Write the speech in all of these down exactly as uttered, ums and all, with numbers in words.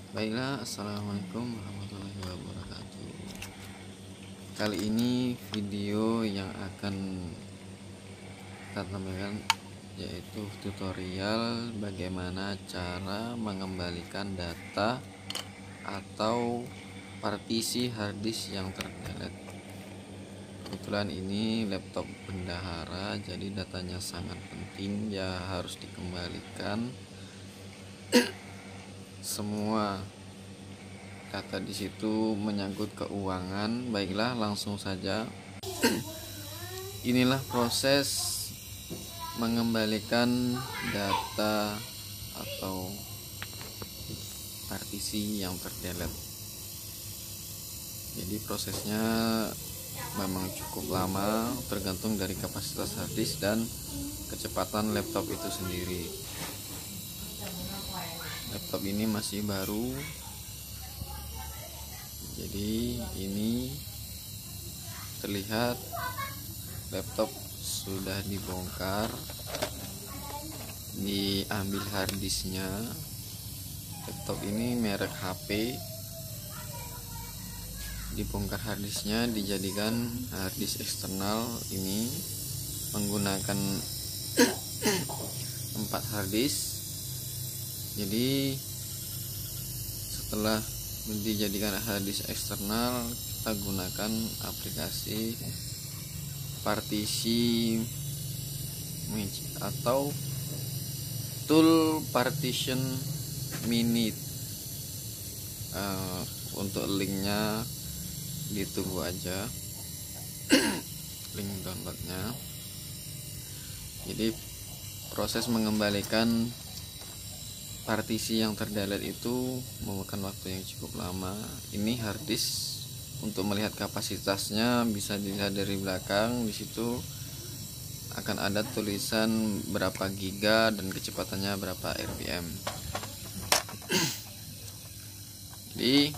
Baiklah, assalamualaikum warahmatullahi wabarakatuh. Kali ini video yang akan kita tampilkan yaitu tutorial bagaimana cara mengembalikan data atau partisi harddisk yang terdelete. Kebetulan ini laptop bendahara, jadi datanya sangat penting ya, harus dikembalikan. Semua data di situ menyangkut keuangan. Baiklah, langsung saja. Inilah proses mengembalikan data atau partisi yang terdelete. Jadi prosesnya memang cukup lama, tergantung dari kapasitas harddisk dan kecepatan laptop itu sendiri. Laptop ini masih baru, jadi ini terlihat laptop sudah dibongkar, diambil harddisknya. Laptop ini merek H P, dibongkar harddisknya, dijadikan harddisk eksternal. Ini menggunakan empat harddisk. Jadi setelah dijadikan harddisk eksternal, kita gunakan aplikasi partisi atau tool partition mini. Uh, untuk linknya ditunggu aja, link downloadnya. Jadi proses mengembalikan partisi yang terdelete itu memakan waktu yang cukup lama. Ini harddisk. Untuk melihat kapasitasnya bisa dilihat dari belakang. Di situ akan ada tulisan berapa giga dan kecepatannya berapa R P M. Jadi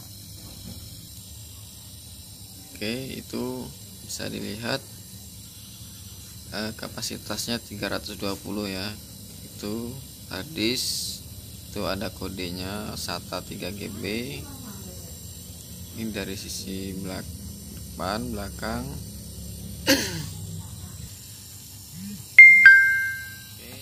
oke, itu bisa dilihat eh, kapasitasnya tiga ratus dua puluh ya. Itu harddisk, itu ada kodenya SATA tiga G B. Ini dari sisi belak depan, belakang. Oke.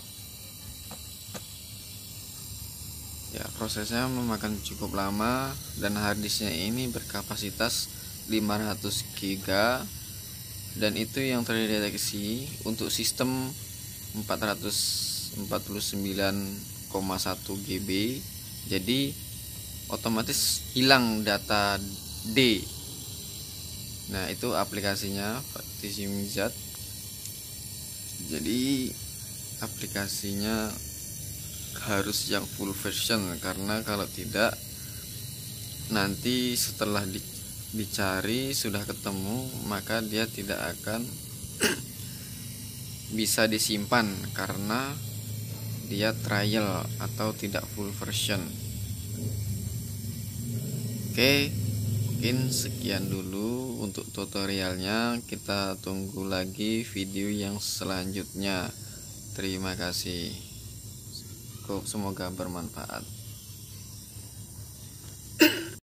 Ya, prosesnya memakan cukup lama dan harddisknya ini berkapasitas lima ratus giga dan itu yang terdeteksi untuk sistem empat ratus empat puluh sembilan koma satu G B. Jadi otomatis hilang data D. Nah, itu aplikasinya partisi mizat. Jadi aplikasinya harus yang full version, karena kalau tidak nanti setelah di, dicari sudah ketemu maka dia tidak akan bisa disimpan karena dia trial atau tidak full version. Oke, mungkin sekian dulu untuk tutorialnya. Kita tunggu lagi video yang selanjutnya. Terima kasih. Semoga bermanfaat.